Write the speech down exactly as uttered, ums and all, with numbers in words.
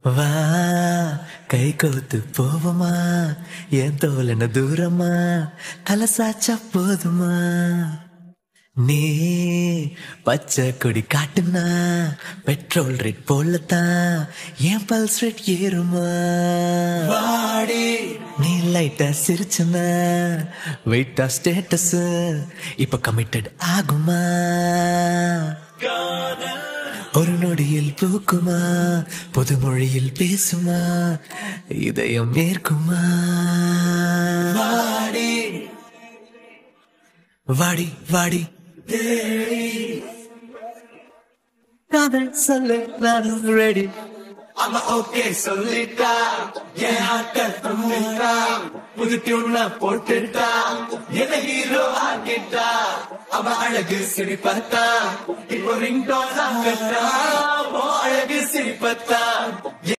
வா கை கோத்து போவோமா என் தோலன தூரமா தலை சாச்சா போதுமா நீ பச்சை கொடி காட்டுனா பெட்ரோல் ரேட் போலத்தான் என் பல்ஸ் ரேட் ஏறுமா வாடி நீ லைட்டா சிரிச்சனா வெயிட்டா ஸ்டேட்டஸ் இப்ப கமிட்டட் ஆகுமா ஒரு நொடியில் பூக்குமா புது மொழியில் பேசுமா இதயம் ஏற்குமா வாடி வாடி வாடி காதல் சொல்ல நான் ரெடி I'm okay சொல்லிட்டா என் ஹார்ட்ட தந்துட்டா புது டியூன்ல போட்டுட்டா என்ன ஹீரோ ஆக்கிட்டா அவ அழகு சிரிப்பத்தா இப்போ ரிங் டோன் ஆகட்டா அழகு சிரிப்பத்தா